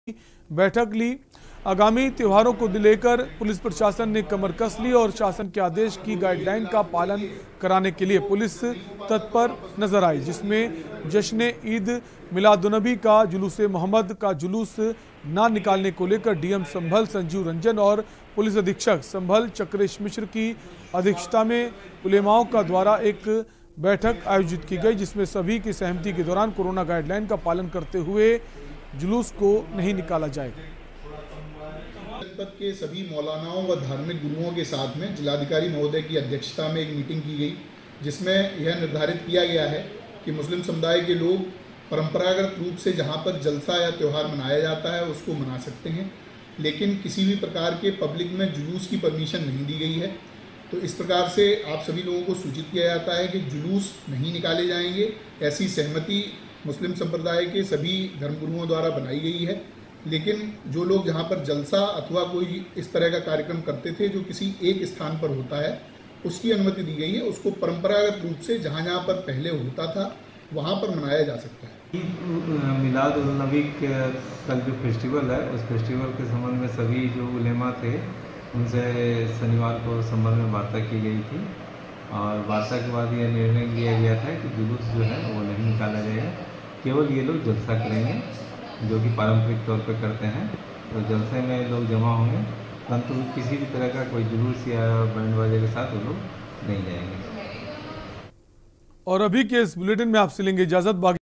बैठक ली। आगामी त्योहारों को लेकर पुलिस प्रशासन ने कमर कस ली और शासन के आदेश की गाइडलाइन का पालन कराने के लिए पुलिस तत्पर नजर आई, जिसमें जश्न ईद मिलादुन्नबी का जुलूस मोहम्मद का जुलूस ना निकालने को लेकर डीएम संभल संजीव रंजन और पुलिस अधीक्षक संभल चक्रेश मिश्र की अध्यक्षता में उलेमाओं का द्वारा एक बैठक आयोजित की गई, जिसमें सभी की सहमति के दौरान कोरोना गाइडलाइन का पालन करते हुए जुलूस को नहीं निकाला जाएगा। जनपद के सभी मौलानाओं व धार्मिक गुरुओं के साथ में जिलाधिकारी महोदय की अध्यक्षता में एक मीटिंग की गई, जिसमें यह निर्धारित किया गया है कि मुस्लिम समुदाय के लोग परंपरागत रूप से जहां पर जलसा या त्यौहार मनाया जाता है उसको मना सकते हैं, लेकिन किसी भी प्रकार के पब्लिक में जुलूस की परमिशन नहीं दी गई है। तो इस प्रकार से आप सभी लोगों को सूचित किया जाता है कि जुलूस नहीं निकाले जाएंगे। ऐसी सहमति मुस्लिम संप्रदाय के सभी धर्मगुरुओं द्वारा बनाई गई है, लेकिन जो लोग जहां पर जलसा अथवा कोई इस तरह का कार्यक्रम करते थे जो किसी एक स्थान पर होता है, उसकी अनुमति दी गई है। उसको परंपरागत रूप से जहां जहां पर पहले होता था वहां पर मनाया जा सकता है। मिलाद उन नबी का जो फेस्टिवल है, उस फेस्टिवल के संबंध में सभी जो उलेमा थे उनसे शनिवार को संबंध में वार्ता की गई थी और वार्ता के बाद यह निर्णय लिया गया था कि जुलूस जो है वो नहीं निकाला जाएगा। केवल ये लोग जलसा करेंगे जो कि पारंपरिक तौर पर करते हैं, तो जलसे में लोग जमा होंगे, परंतु किसी भी तरह का कोई जुलूस या बैंड बाजे के साथ वो लोग नहीं जाएंगे। और अभी के इस बुलेटिन में आपसे लेंगे इजाजत।